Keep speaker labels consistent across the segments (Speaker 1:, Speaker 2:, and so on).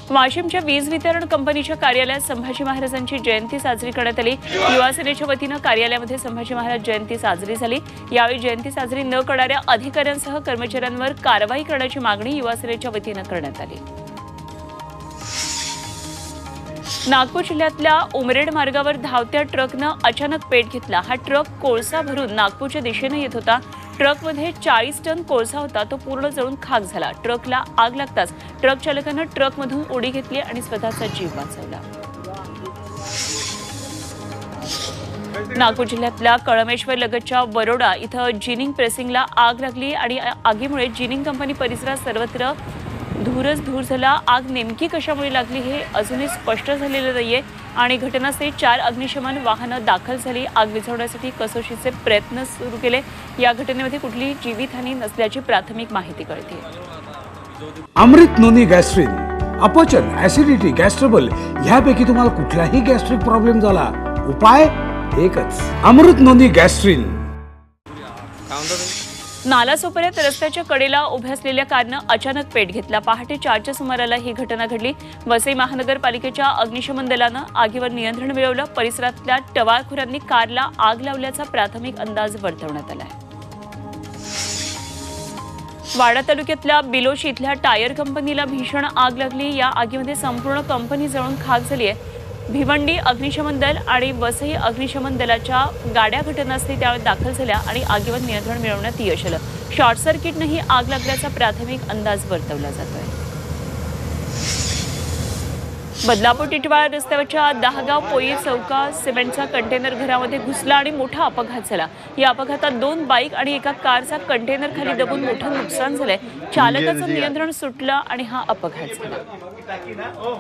Speaker 1: वाशिमच्या वीज वितरण कंपनीच्या कार्यालयात संभाजी महाराजांची जयंती साजरी करण्यात आली। युवा सेनेच्या वतीने कार्यालयामध्ये संभाजी महाराज जयंती साजरी झाली। यावेळी जयंती साजरी न करणाऱ्या अधिकाऱ्यांसह कर्मचाऱ्यांवर कारवाई करण्याची मागणी युवा सेनेच्या वतीने करण्यात आली। नागपूर जिल्ह्यातल्या उमरेड मार्गावर धावत्या ट्रकनं अचानक पेट घेतला। हा ट्रक कोळसा भरून नागपूरच्या दिशेने येत होता। ट्रकमध्ये 40 टन कोळसा होता, तो पूर्ण जळून खाक झाला। ट्रकला आग लागताच ट्रक चालकाने ट्रकमधून उडी घेतली आणि स्वतःचा जीव वाचवला। नागपूर जिल्ह्यातल्या कळमेश्वर लगतच्या वरोडा इथं जिनिंग प्रेसिंगला आग लागली आणि आगीमुळे जिनिंग कंपनी परिसरात सर्वत्र धूरच धूर झाला। आग नेमकी कशामुळे लागली हे अजूनही स्पष्ट झालेलं नाहीये आणि घटनास्थळी 4 अग्निशमन वाहनं दाखल झाली। आग विझवण्यासाठी कसोशीचे प्रयत्न सुरू केले। या घटनेमध्ये कुठलीही जीवितहानी नसल्याची प्राथमिक माहिती कळते।
Speaker 2: अमृत नोनी गॅस्ट्रिन, अपचन, ऍसिडिटी, गॅस ट्रबल ह्यापैकी तुम्हाला कुठलाही गॅस्ट्रिक प्रॉब्लेम झाला, उपाय एकच, अमृत नोनी गॅस्ट्रिन।
Speaker 1: नालासोपाऱ्यात रस्त्याच्या कडेला उभ्या असलेल्या कारनं अचानक पेट घेतला। पहाटे 4च्या सुमाराला ही घटना घडली। वसई महानगरपालिकेच्या अग्निशमन दलानं आगीवर नियंत्रण मिळवलं। परिसरातल्या टवाळखोरांनी कारला आग लावल्याचा प्राथमिक अंदाज वर्तवण्यात आलाय। वाडा तालुक्यातल्या बिलोशी इथल्या टायर कंपनीला भीषण आग लागली। या आगीमध्ये संपूर्ण कंपनी जळून खाक झाली आहे। भिवंडी अग्निशमन दल आणि वसई अग्निशमन दलाच्या गाड्या घटनास्थळी त्यावेळी दाखल झाल्या आणि आगीवर नियंत्रण मिळवण्यात यश आलं। शॉर्ट सर्किटने ही आग लागल्याचा प्राथमिक अंदाज वर्तवला जातोय। बदलापूर टिटवाळा रस्त्यावरच्या दहागाव पोई चौका सिमेंटचा कंटेनर घरामध्ये घुसला आणि मोठा अपघात झाला। या अपघातात 2 बाईक आणि एका कारचा कंटेनर खाली दबून मोठं नुकसान झालंय। चालकाचं नियंत्रण सुटलं आणि हा अपघात झाला।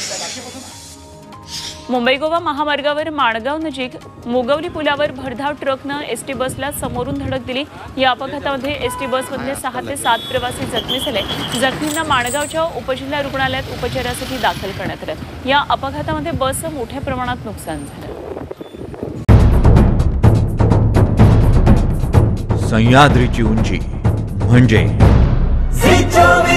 Speaker 1: मुंबई गोवा महामार्गावर माणगाव नजीक मोगवली पुलावर भरधाव ट्रकनं एसटी बसला समोरून धडक दिली। या अपघातामध्ये एसटी बसमधले 6 ते 7 प्रवासी जखमी झाले। जखमींना माणगावच्या उपजिल्हा रुग्णालयात उपचारासाठी दाखल करण्यात आलं। या अपघातामध्ये बसचं मोठ्या प्रमाणात नुकसान झालं।
Speaker 3: सह्याद्रीची उंची म्हणजे